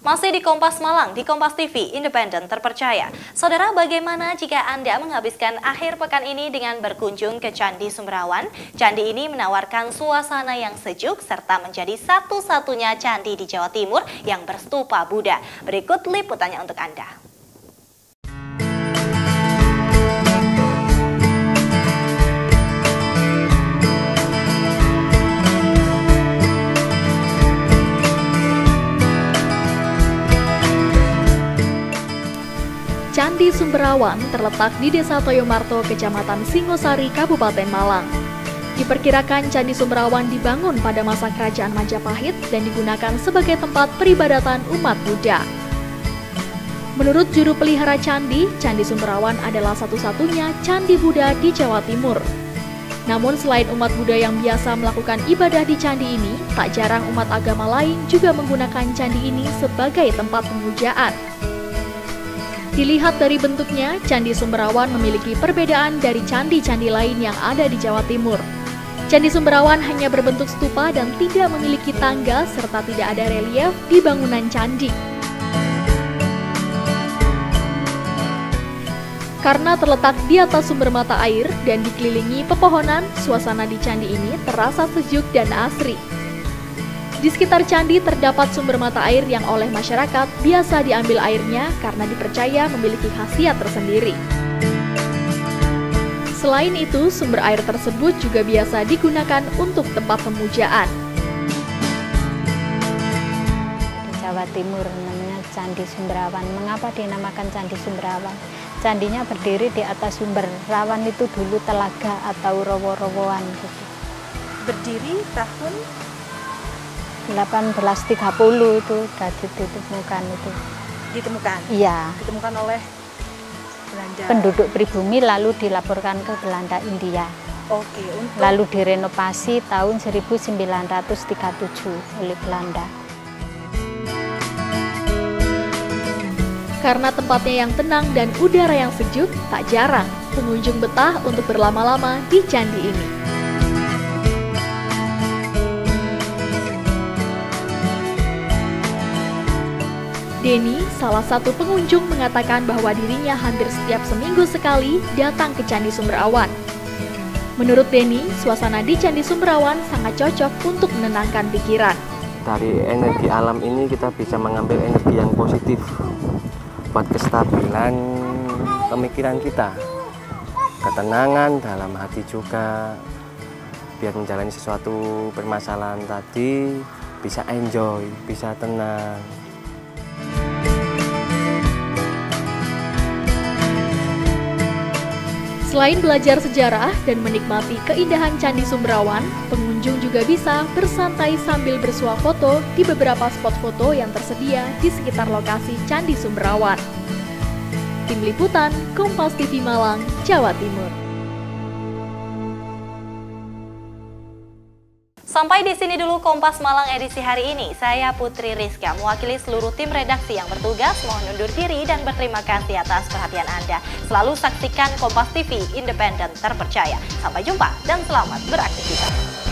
Masih di Kompas Malang, di Kompas TV, independen terpercaya. Saudara, bagaimana jika Anda menghabiskan akhir pekan ini dengan berkunjung ke Candi Sumberawon? Candi ini menawarkan suasana yang sejuk serta menjadi satu-satunya candi di Jawa Timur yang berstupa Buddha. Berikut liputannya untuk Anda. Candi Sumberawon terletak di Desa Toyomarto, Kecamatan Singosari, Kabupaten Malang. Diperkirakan Candi Sumberawon dibangun pada masa Kerajaan Majapahit dan digunakan sebagai tempat peribadatan umat Buddha. Menurut juru pelihara candi, Candi Sumberawon adalah satu-satunya candi Buddha di Jawa Timur. Namun selain umat Buddha yang biasa melakukan ibadah di candi ini, tak jarang umat agama lain juga menggunakan candi ini sebagai tempat pemujaan. Dilihat dari bentuknya, Candi Sumberawon memiliki perbedaan dari candi-candi lain yang ada di Jawa Timur. Candi Sumberawon hanya berbentuk stupa dan tidak memiliki tangga serta tidak ada relief di bangunan candi. Karena terletak di atas sumber mata air dan dikelilingi pepohonan, suasana di candi ini terasa sejuk dan asri. Di sekitar candi terdapat sumber mata air yang oleh masyarakat biasa diambil airnya karena dipercaya memiliki khasiat tersendiri. Selain itu, sumber air tersebut juga biasa digunakan untuk tempat pemujaan. Di Jawa Timur namanya Candi Sumberawon. Mengapa dinamakan Candi Sumberawon? Candinya berdiri di atas sumber. Rawan itu dulu telaga atau rowo-rowoan gitu. Berdiri tahun 1830 itu sudah ditemukan itu. ditemukan? Iya. Ditemukan oleh Belanda. Penduduk pribumi lalu dilaporkan ke Belanda India. Oke, untuk Lalu direnovasi tahun 1937 oleh Belanda. Karena tempatnya yang tenang dan udara yang sejuk, tak jarang pengunjung betah untuk berlama-lama di candi ini. Denny, salah satu pengunjung, mengatakan bahwa dirinya hampir setiap seminggu sekali datang ke Candi Sumberawon. Menurut Denny, suasana di Candi Sumberawon sangat cocok untuk menenangkan pikiran. Dari energi alam ini kita bisa mengambil energi yang positif buat kestabilan pemikiran kita, ketenangan dalam hati juga, biar menjalani sesuatu permasalahan tadi bisa enjoy, bisa tenang. Selain belajar sejarah dan menikmati keindahan Candi Sumberawon, pengunjung juga bisa bersantai sambil bersuah foto di beberapa spot foto yang tersedia di sekitar lokasi Candi Sumberawon. Tim Liputan, Kompas TV Malang, Jawa Timur. Sampai di sini dulu Kompas Malang edisi hari ini. Saya Putri Rizka, mewakili seluruh tim redaksi yang bertugas, mohon undur diri dan berterima kasih atas perhatian Anda. Selalu saksikan Kompas TV, independen terpercaya. Sampai jumpa dan selamat beraktivitas.